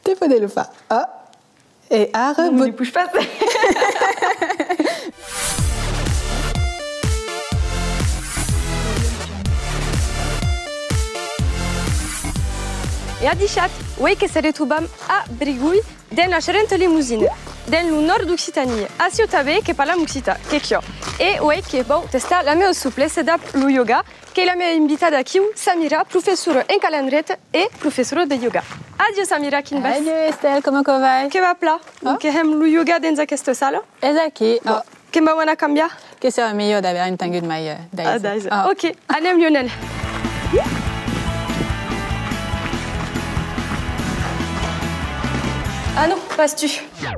Te puede lo fa. Et arre. Ne bouge pas. E adichat, uei che se retubam a Brigui, den la Charente Limousine, den lu nord d'Occitanie, a Ciotabe che parla Muxita, che chio. E uei che bon, testa la mea suple se da lu yoga, che la mea invitata chiu, Samira, professoră în calendret e professoră de yoga. Adio Samira, kin bas. Adio Estelle, comment ça va? Che va pla? Che hem lu yoga dentro questa sala? Esaki. Che ma wana cambia? Che sarà meglio di avere un tango di mai Daisy. Ok, anem Lionel. Ah non, passes-tu?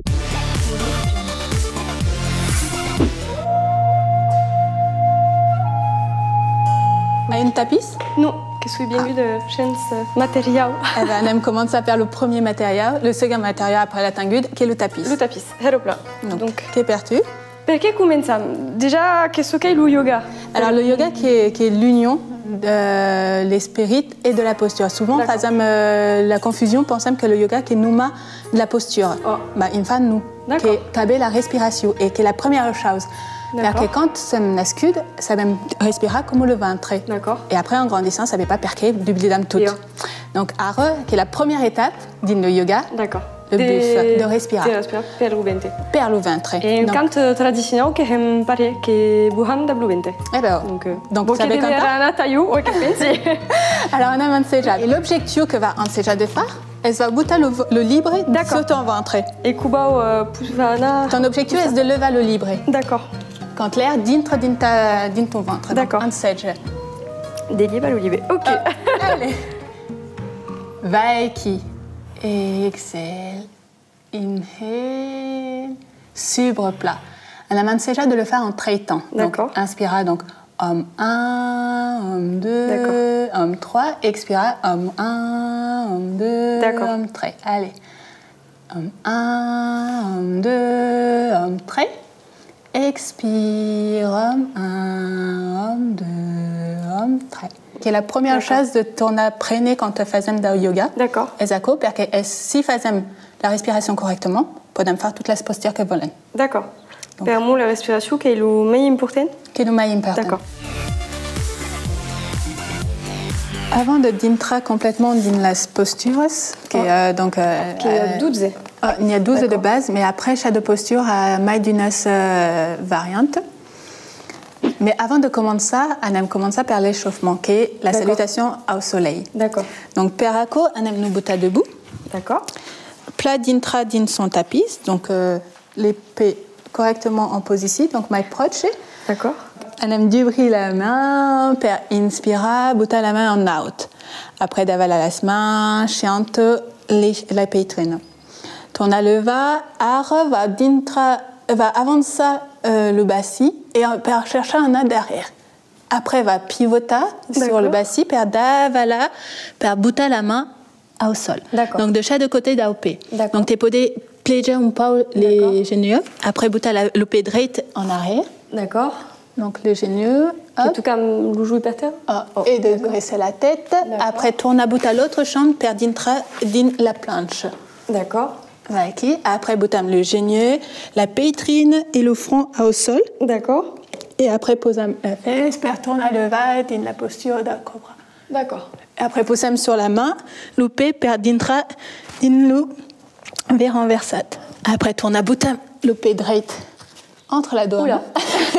Une tapis? Non, que suis bien vu de chance matériel. Eh ben, on aime commencer par le premier matériel, le second matériel après la tangude, qui est le tapis. Le tapis, heropla. Donc, che per tu? Perché cominciamo? Déjà, qu'est-ce qu'est le yoga? Alors, le yoga qui est l'union de l'esprit et de la posture. Souvent, par exemple, la confusion, pensons que le yoga qui nous met de la posture. Bah, il faut nous, qui est la respiration et qui est la première chose. Parce que quand ça m'ascude, ça va me respirer comme le ventre. Et après, en grandissant, ça ne va pas perquer du bidam tout. Donc, arre, qui est la première étape du yoga. Le buff de respirer. Per le ventre. Per le ventre. Et un cant traditionnel que j'aime parler, qui est buhan da le ventre. Eh ben, donc ça va comme ça. Alors, on a un enseja. Et l'objectif que va enseja de faire, elle va bouter le libre sur ton ventre. Et Kuba, ton objectif est de lever le libre. D'accord. Quand l'air dintre dans ton ventre. D'accord. Enseja. Délibère le libre. Ok. Allez. Vai qui. Exhale, inhale, sobre plat. On a déjà de le faire en traitant. Donc, inspira, donc, homme 1, homme 2, homme 3, expira, homme 1, homme 2, homme 3. Allez. Homme 1, homme 2, homme 3. Expire, homme 1, homme 2, homme 3. Qui est la première chose de ton apprenez quand tu fais du yoga. D'accord. Exactement, parce que si tu fais la respiration correctement, tu peux faire toute la posture que vous voulez. D'accord. Pour moi, la respiration, qui est le plus important? Qui est le plus important. D'accord. Avant de d'entrer complètement dans la posture, qui est donc... Qui est 12. Il y a 12 de base, mais après, chaque posture a mai d'une variante. Mais avant de commencer, on aime commencer par l'échauffement, qui est la salutation au soleil. D'accord. Donc, perako, on aime nous bouter debout. D'accord. Plat d'intra din son tapis, donc l'épée correctement en position, donc my proche. D'accord. On aime d'ouvrir la main, per inspira, bouter la main en out. Après, d'aval à la main, chante la pétrine. Ton aleva, arre, va d'intra, va avancer le bassi et per chercher un an derrière. Après, va pivoter sur le bassi, per davala, per bouter la main au sol. Donc, de chaque côté d'AOP. Donc, tu peux pléger un peu les genoux. Après, bouter le pied droit en arrière. D'accord. Donc, les genoux. En tout cas, le joue par terre. Et de graisser la tête. Après, tourne à bout à l'autre chambre, per dintra, din la planche. D'accord. Après, boutam le genou, la pétrine et le front au sol. D'accord. Et après, posam la fesse, per tourne à lever, din la posture d'un cobra. D'accord. Après, posam sur la main, loupé, per dintra, din lou, vers renversat. Après, tourne à boutam, loupé droit, entre la doigt. Oula.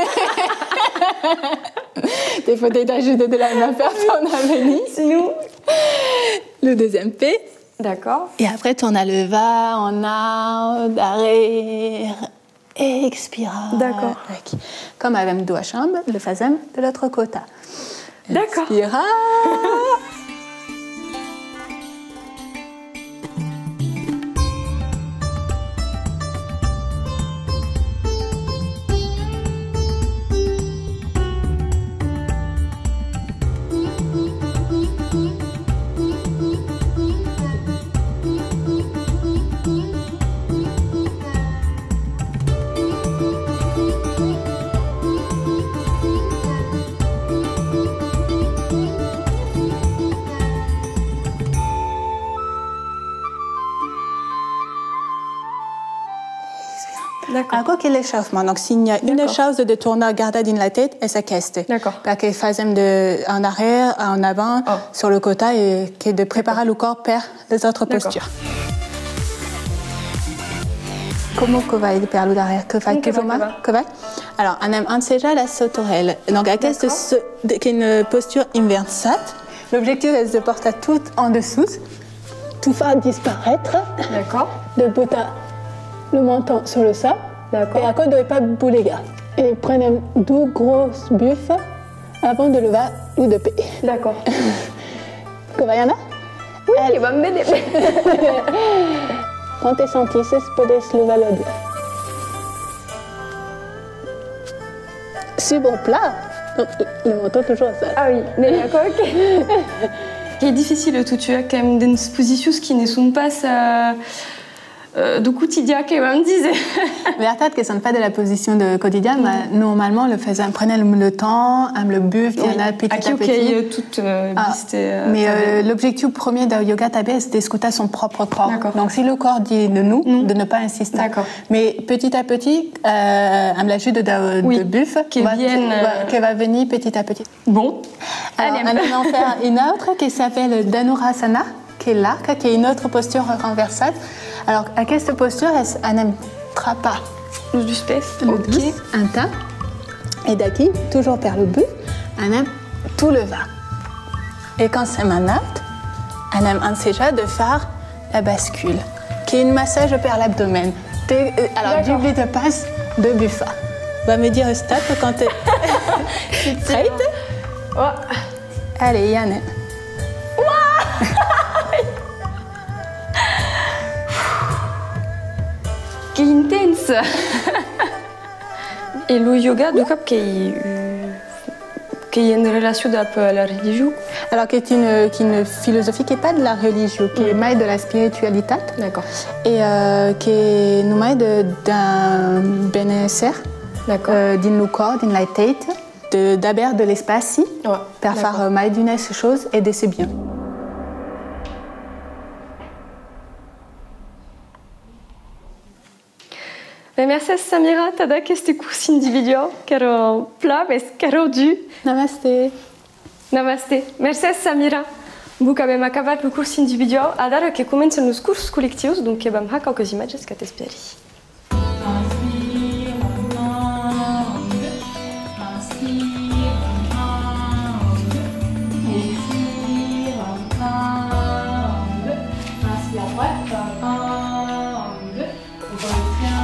Des fois, d'ajouter de la main, personne à venir. Sinon. Le deuxième P. D'accord. Et après, tourne à lever, en out, arrière, expira. D'accord. Comme avec deux chambres, le faisons de l'autre côté. D'accord. Expira. D'accord. Après qu'il l'échauffement. Donc, s'il y a une chose de tourner garder dans la tête, et ça casse. D'accord. Parce qu'il fait en arrière, en avant, sur le côté, et que de préparer le corps pour les autres postures. Comment que va faire le derrière? Que va toujours mal? Que va? Alors, on aime déjà la sauterelle. Donc, à cause d'une posture inversée, l'objectif est de porter tout en dessous, tout faire disparaître. D'accord. De bout à le menton sur le sol. D'accord. Et à côté de pas bouger. Et prenez deux grosses buffes avant de lever ou de paix. D'accord. Que va y en a? Oui, il va m'aider. Quand tu sens que tu peux lever le doigt. Sur bon plat, le menton toujours ça. Ah oui, mais d'accord, ok. Ce qui est difficile, tout tu as quand même des positions qui ne sont pas du quotidien, comme on disait. Peut-être que ce n'est pas de la position de quotidien, mais normalement, prenez le temps, le buff, il y en a petit à petit. Toute mais l'objectif premier de yoga tabé, c'est d'écouter son propre corps. Donc, si le corps dit de nous, de ne pas insister. Mais petit à petit, l'ajout de buff qui va venir petit à petit. Bon. Alors, on va en faire une autre qui s'appelle Dhanurasana, qui est l'arc, qui est une autre posture renversée. Alors, à cette posture, on n'aime pas du space. Le dos, un tas. Et d'ici, toujours vers le but, on aime tout le bas. Et quand c'est manat, on aime déjà de faire la bascule, qui est un massage vers l'abdomen. Alors, double de passe de buffa. Va me dire stop quand tu es prête. Allez, Yann. Che intense. Et le yoga, du coup, qui est une relation avec la religion. Alors, qui est une philosophie qui n'est pas de la religion, qui est mais de la spiritualité. D'accord. Et qui nous met d'un bien-être, dans le corps, dans la tête, d'abord de l'espace, pour faire mal d'une chose et de ses biens. Merci Samira, tada queste corsi individual, caro pla, mais caro du. Namaste. Namaste. Merci Samira. Buca abbiamo acabat le corsi individual, adara che cominciano os cursos colectivos, donc abbiamo qualques images que t'esperi. Inspire,